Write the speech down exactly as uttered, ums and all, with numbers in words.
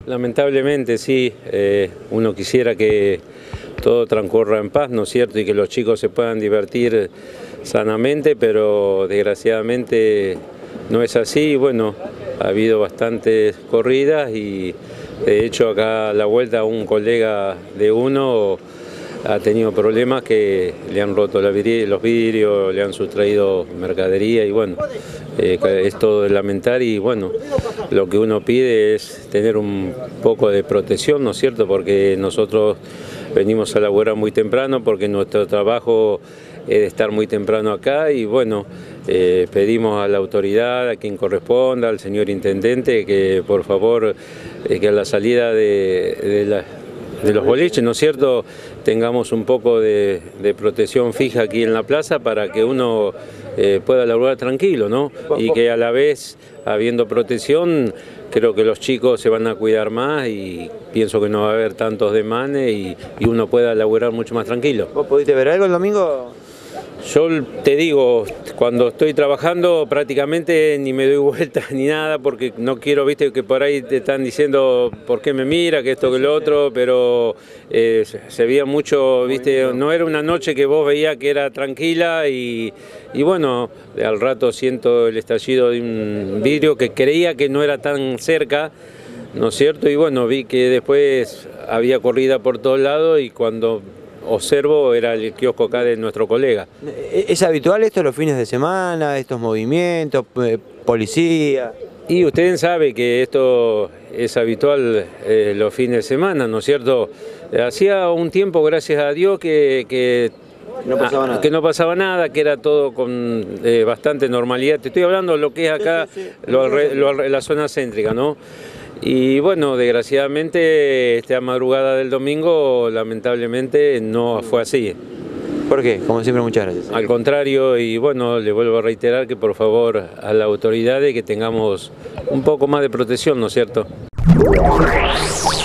Lamentablemente sí, eh, uno quisiera que todo transcurra en paz, ¿no es cierto? Y que los chicos se puedan divertir sanamente, pero desgraciadamente no es así. Bueno, ha habido bastantes corridas y de hecho acá a la vuelta un colega de uno ha tenido problemas que le han roto los vidrios, le han sustraído mercadería y bueno, eh, es todo de lamentar y bueno, lo que uno pide es tener un poco de protección, ¿no es cierto? Porque nosotros venimos a laburar muy temprano porque nuestro trabajo es de estar muy temprano acá y bueno, eh, pedimos a la autoridad, a quien corresponda, al señor intendente, que por favor, eh, que a la salida de, de, la, de los boliches, ¿no es cierto?, tengamos un poco de, de protección fija aquí en la plaza para que uno eh, pueda laburar tranquilo, ¿no? Y que a la vez, habiendo protección, creo que los chicos se van a cuidar más y pienso que no va a haber tantos demanes y, y uno pueda laburar mucho más tranquilo. ¿Vos pudiste ver algo el domingo? Yo te digo, cuando estoy trabajando prácticamente ni me doy vuelta ni nada porque no quiero, viste, que por ahí te están diciendo por qué me mira, que esto, que lo otro, pero eh, se veía mucho, viste, no era una noche que vos veías que era tranquila y, y bueno, al rato siento el estallido de un vidrio que creía que no era tan cerca, ¿no es cierto? Y bueno, vi que después había corrida por todos lados y cuando observo era el kiosco acá de nuestro colega. ¿Es habitual esto los fines de semana, estos movimientos, policía? Y ustedes saben que esto es habitual eh, los fines de semana, ¿no es cierto? Hacía un tiempo, gracias a Dios, que, que, no pasaba a, nada. que no pasaba nada, que era todo con eh, bastante normalidad. Te estoy hablando de lo que es acá, sí, sí, sí. Lo, lo, la zona céntrica, ¿no? Y bueno, desgraciadamente esta madrugada del domingo lamentablemente no fue así. ¿Por qué? Como siempre, muchas gracias. Al contrario, y bueno, le vuelvo a reiterar que por favor a las autoridades que tengamos un poco más de protección, ¿no es cierto?